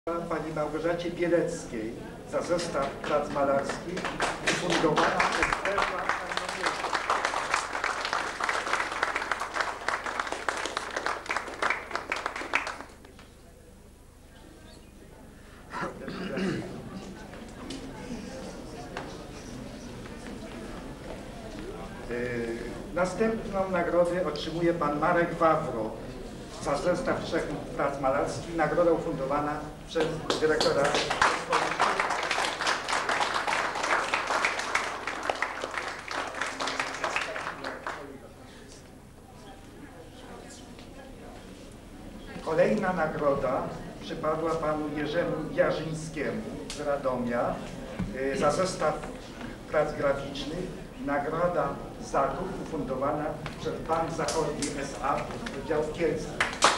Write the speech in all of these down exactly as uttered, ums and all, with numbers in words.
Pani Małgorzacie Bieleckiej za zestaw prac malarskich ufundowana przez Berła Następną nagrodę otrzymuje pan Marek Wawro za zestaw trzech prac malarskich. Nagroda ufundowana przez dyrektora. Kolejna nagroda przypadła panu Jerzemu Jarzyńskiemu z Radomia za zestaw prac graficznych. Nagroda zakup ufundowana przez Bank Zachodni S A Wydział w Kielcach.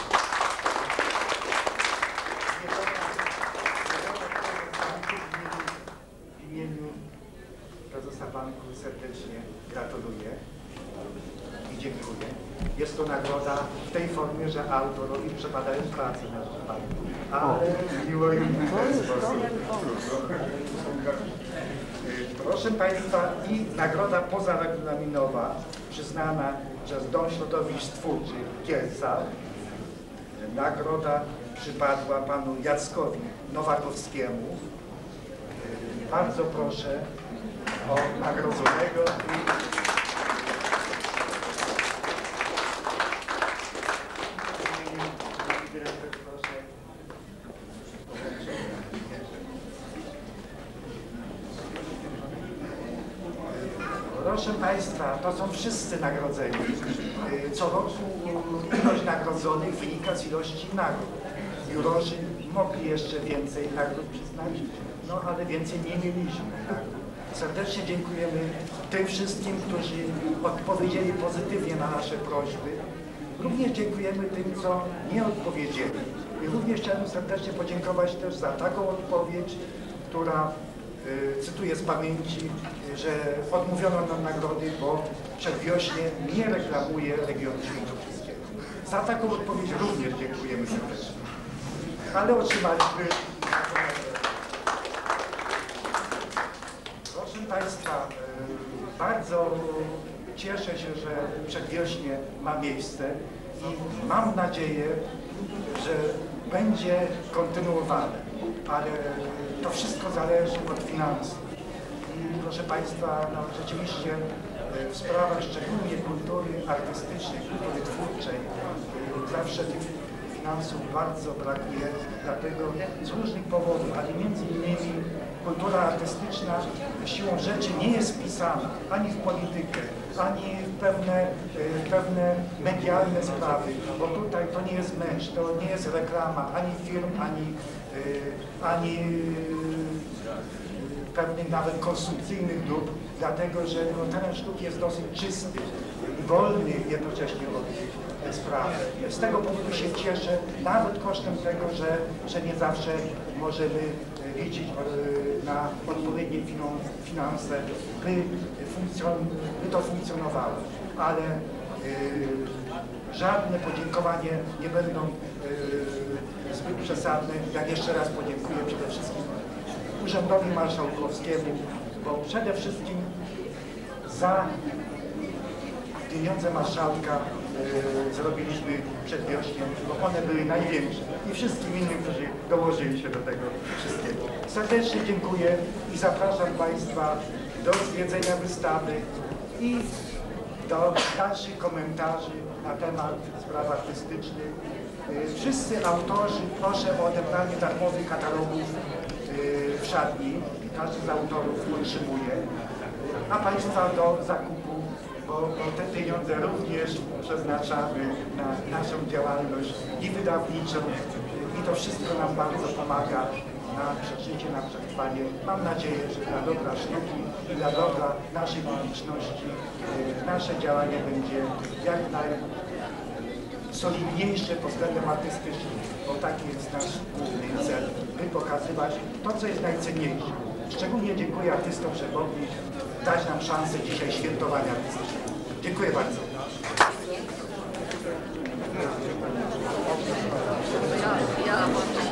W imieniu prezesa banku serdecznie gratuluję i dziękuję. Jest to nagroda w tej formie, że autorowi przepadają prace na banku, ale miło im w ten sposób. Proszę Państwa, i nagroda pozaregulaminowa przyznana przez Dom Środowisk Twórczych w Kielcach. Nagroda przypadła panu Jackowi Nowakowskiemu. Bardzo proszę o nagrodzonego. Proszę Państwa, to są wszyscy nagrodzeni. Co roku ilość nagrodzonych wynika z ilości nagród. Jurorzy mogli jeszcze więcej nagród przyznać, no ale więcej nie mieliśmy nagród. Serdecznie dziękujemy tym wszystkim, którzy odpowiedzieli pozytywnie na nasze prośby. Również dziękujemy tym, co nie odpowiedzieli. I również chciałem serdecznie podziękować też za taką odpowiedź, która cytuję z pamięci, że odmówiono nam nagrody, bo przedwiośnie nie reklamuje regionu świętokrzyskiego. Za taką odpowiedź również dziękujemy serdecznie. Ale otrzymaliśmy... Proszę Państwa, bardzo cieszę się, że przedwiośnie ma miejsce i mam nadzieję, że będzie kontynuowane, ale to wszystko zależy od finansów. I proszę Państwa, no, rzeczywiście w sprawach szczególnie kultury artystycznej, kultury twórczej zawsze tych finansów bardzo brakuje, dlatego z różnych powodów, ale między innymi kultura artystyczna siłą rzeczy nie jest wpisana ani w politykę, ani w pewne, pewne medialne sprawy, bo tutaj to nie jest mecz, to nie jest reklama ani firm, ani, ani pewnych nawet konsumpcyjnych dóbr, dlatego że no, ten sztuk jest dosyć czysty i wolny jednocześnie od sprawy. Z tego powodu się cieszę, nawet kosztem tego, że, że nie zawsze możemy liczyć na odpowiednie finanse, by, funkcjon, by to funkcjonowało. Ale y, żadne podziękowanie nie będą y, zbyt przesadne. Ja jeszcze raz podziękuję przede wszystkim Urzędowi Marszałkowskiemu, bo przede wszystkim za pieniądze marszałka y, zrobiliśmy przedwiośniem, bo one były największe i wszystkim innym, którzy dołożyli się do tego wszystkiego. Serdecznie dziękuję i zapraszam Państwa do zwiedzenia wystawy i do dalszych komentarzy na temat spraw artystycznych. Y, wszyscy autorzy proszę o odebranie darmowych katalogów y, w szatni. Każdy z autorów otrzymuje, a Państwa do zakupu, bo, bo te pieniądze również przeznaczamy na naszą działalność i wydawniczą i to wszystko nam bardzo pomaga na przeżycie, na przetrwanie. Mam nadzieję, że dla dobra sztuki i dla dobra naszej publiczności nasze działanie będzie jak najsolidniejsze pod względem artystycznym, bo taki jest nasz główny cel, by pokazywać to, co jest najcenniejsze. Szczególnie dziękuję artystom, że mogli dać nam szansę dzisiaj świętowania artystycznego. Dziękuję bardzo. Ja, ja